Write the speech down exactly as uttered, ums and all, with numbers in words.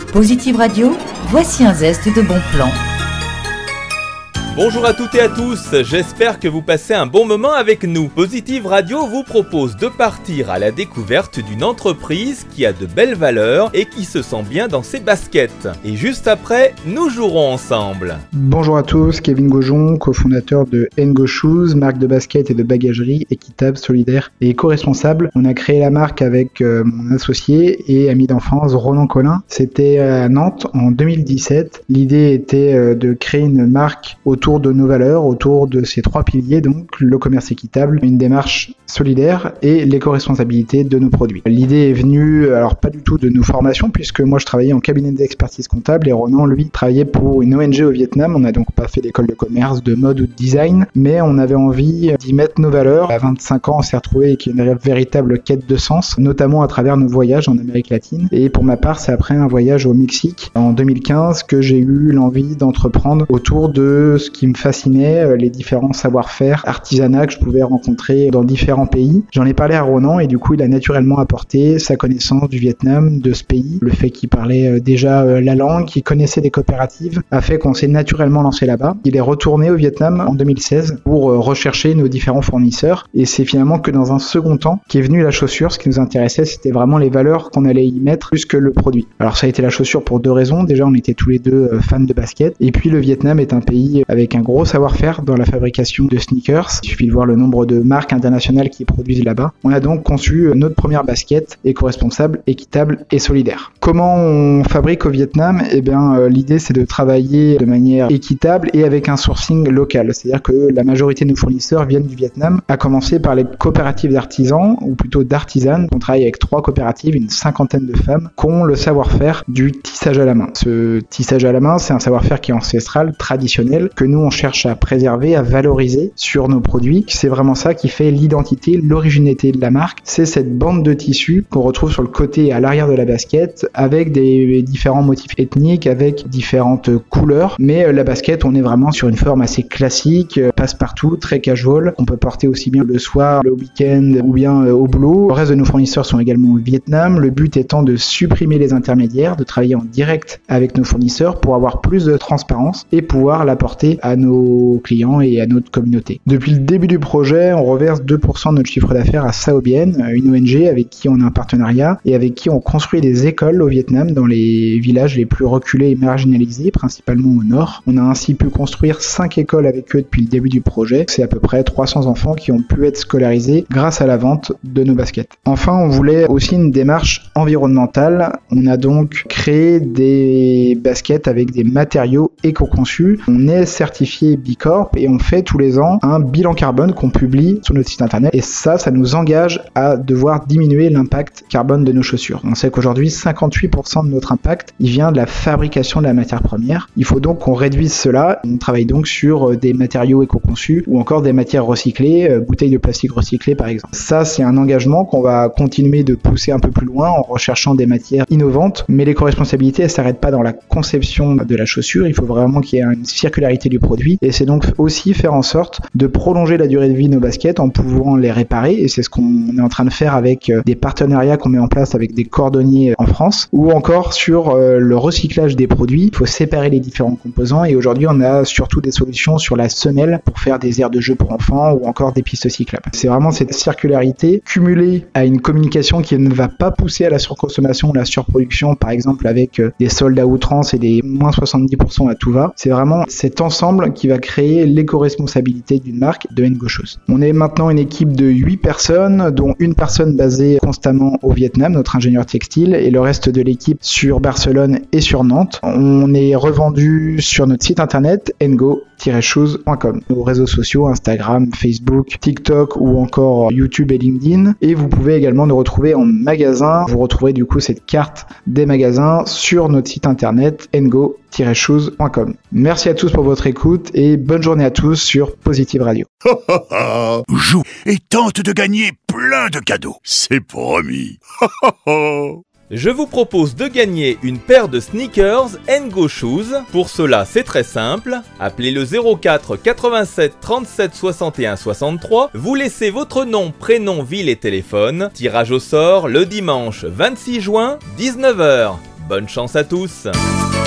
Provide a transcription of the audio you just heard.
Positive Radio, voici un zeste de bons plans. Bonjour à toutes et à tous, j'espère que vous passez un bon moment avec nous. Positive Radio vous propose de partir à la découverte d'une entreprise qui a de belles valeurs et qui se sent bien dans ses baskets. Et juste après, nous jouerons ensemble. Bonjour à tous, Kevin Gaujon, cofondateur de Ngo Shoes, marque de basket et de bagagerie équitable, solidaire et éco-responsable. On a créé la marque avec euh, mon associé et ami d'enfance Ronan Collin. C'était à Nantes en deux mille dix-sept. L'idée était euh, de créer une marque autour de nos valeurs, autour de ces trois piliers, donc le commerce équitable, une démarche solidaire et l'éco-responsabilité de nos produits. L'idée est venue, alors pas du tout de nos formations, puisque moi je travaillais en cabinet d'expertise comptable et Ronan, lui, travaillait pour une O N G au Vietnam. On n'a donc pas fait d'école de commerce, de mode ou de design, mais on avait envie d'y mettre nos valeurs. À vingt-cinq ans, on s'est retrouvé avec une véritable quête de sens, notamment à travers nos voyages en Amérique latine. Et pour ma part, c'est après un voyage au Mexique en deux mille quinze que j'ai eu l'envie d'entreprendre autour de ce qui me fascinait, les différents savoir-faire artisanat que je pouvais rencontrer dans différents pays. J'en ai parlé à Ronan et du coup il a naturellement apporté sa connaissance du Vietnam, de ce pays. Le fait qu'il parlait déjà la langue, qu'il connaissait des coopératives a fait qu'on s'est naturellement lancé là-bas. Il est retourné au Vietnam en deux mille seize pour rechercher nos différents fournisseurs et c'est finalement que dans un second temps qu'est venue la chaussure. Ce qui nous intéressait, c'était vraiment les valeurs qu'on allait y mettre plus que le produit. Alors ça a été la chaussure pour deux raisons. Déjà, on était tous les deux fans de basket et puis le Vietnam est un pays avec un gros savoir-faire dans la fabrication de sneakers. Il suffit de voir le nombre de marques internationales qui produisent là-bas. On a donc conçu notre première basket éco-responsable, équitable et solidaire. Comment on fabrique au Vietnam ? Eh bien, euh, l'idée c'est de travailler de manière équitable et avec un sourcing local. C'est-à-dire que la majorité de nos fournisseurs viennent du Vietnam, à commencer par les coopératives d'artisans, ou plutôt d'artisanes. On travaille avec trois coopératives, une cinquantaine de femmes, qui ont le savoir-faire du tissage à la main. Ce tissage à la main, c'est un savoir-faire qui est ancestral, traditionnel, que nous on cherche à préserver, à valoriser sur nos produits. C'est vraiment ça qui fait l'identité, l'originalité de la marque. C'est cette bande de tissu qu'on retrouve sur le côté et à l'arrière de la basket avec des différents motifs ethniques, avec différentes couleurs. Mais la basket, on est vraiment sur une forme assez classique, passe-partout, très casual. On peut porter aussi bien le soir, le week-end ou bien au boulot. Le reste de nos fournisseurs sont également au Vietnam. Le but étant de supprimer les intermédiaires, de travailler en direct avec nos fournisseurs pour avoir plus de transparence et pouvoir l'apporter à nos clients et à notre communauté. Depuis le début du projet, on reverse deux pour cent de notre chiffre d'affaires à Sao Bien, une O N G avec qui on a un partenariat et avec qui on construit des écoles au Vietnam dans les villages les plus reculés et marginalisés, principalement au nord. On a ainsi pu construire cinq écoles avec eux depuis le début du projet. C'est à peu près trois cents enfants qui ont pu être scolarisés grâce à la vente de nos baskets. Enfin, on voulait aussi une démarche environnementale. On a donc créé des baskets avec des matériaux éco-conçus. On est certifié B Corp et on fait tous les ans un bilan carbone qu'on publie sur notre site internet et ça, ça nous engage à devoir diminuer l'impact carbone de nos chaussures. On sait qu'aujourd'hui, cinquante-huit pour cent de notre impact, il vient de la fabrication de la matière première. Il faut donc qu'on réduise cela. On travaille donc sur des matériaux éco-conçus ou encore des matières recyclées, bouteilles de plastique recyclées par exemple. Ça, c'est un engagement qu'on va continuer de pousser un peu plus loin en recherchant des matières innovantes, mais l'éco-responsabilité, elle s'arrête pas dans la conception de la chaussure. Il faut vraiment qu'il y ait une circularité du produit et c'est donc aussi faire en sorte de prolonger la durée de vie de nos baskets en pouvant les réparer et c'est ce qu'on est en train de faire avec des partenariats qu'on met en place avec des cordonniers en France ou encore sur le recyclage des produits. Il faut séparer les différents composants et aujourd'hui on a surtout des solutions sur la semelle pour faire des aires de jeu pour enfants ou encore des pistes cyclables. C'est vraiment cette circularité cumulée à une communication qui ne va pas pousser à la surconsommation ou la surproduction, par exemple avec des soldes à outrance et des moins soixante-dix pour cent à tout va. C'est vraiment cet ensemble qui va créer l'éco-responsabilité d'une marque de Ngo Shoes. On est maintenant une équipe de huit personnes, dont une personne basée constamment au Vietnam, notre ingénieur textile, et le reste de l'équipe sur Barcelone et sur Nantes. On est revendu sur notre site internet ngo tiret shoes point com, nos réseaux sociaux Instagram, Facebook, TikTok ou encore YouTube et LinkedIn. Et vous pouvez également nous retrouver en magasin. Vous retrouverez du coup cette carte des magasins sur notre site internet ngo tiret shoes point com. Merci à tous pour votre écoute et bonne journée à tous sur Positive Radio. Joue et tente de gagner plein de cadeaux, c'est promis. Je vous propose de gagner une paire de sneakers Ngo Shoes. Pour cela, c'est très simple. Appelez le zéro quatre quatre-vingt-sept trente-sept soixante et un soixante-trois. Vous laissez votre nom, prénom, ville et téléphone. Tirage au sort le dimanche vingt-six juin, dix-neuf heures. Bonne chance à tous.